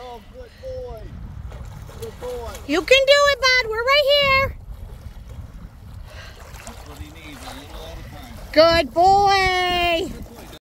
Oh, good boy. Good boy. You can do it, bud. We're right here. That's what he needs, a little at a time. Good boy.